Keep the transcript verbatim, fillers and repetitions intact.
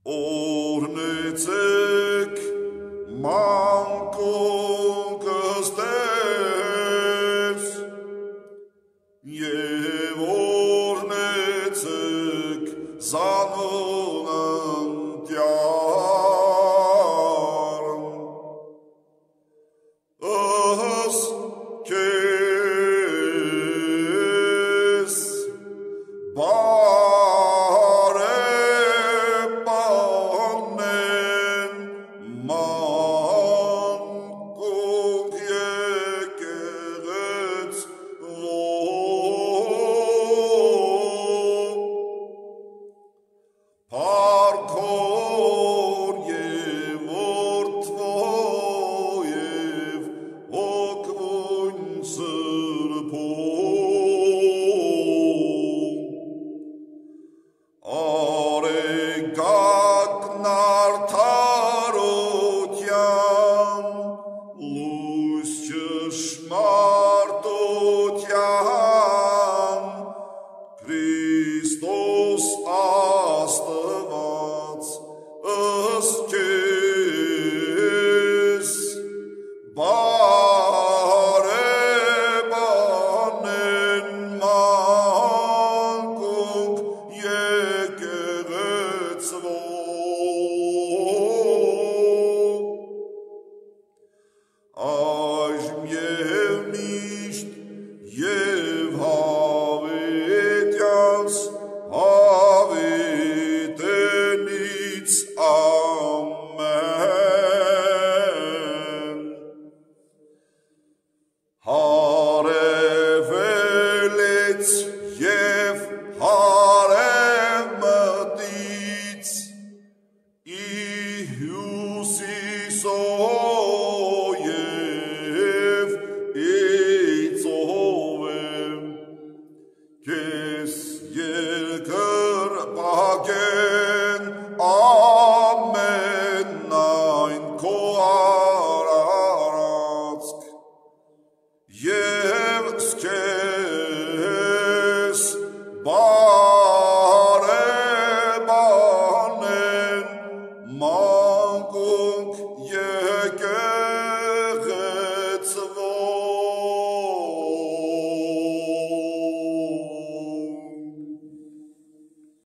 օրնեցեք մանկունքս Տեր, և օրնեցեք զանոն ընտյար, ըս քեզ բարեպանեն մանկունք եկեղեցվո, փառքոր և որդվո և օգնուն սրբո, արեգակն արդարության, լույս ճշմարտության, Քրիստոս Աստված ըստ քեզ բարեպանեն մանկունք եկեղեցվո, այժմ և միշտ և հավիտյանս հավիտենից ամեն, հարևելից և հարևմտից, ի հյուսիսո և ի ծովեմ, քեզ երկրպագեն ամենայն քո արածք, և քեզ բարեպանեն մանկունք եկեղեցվո,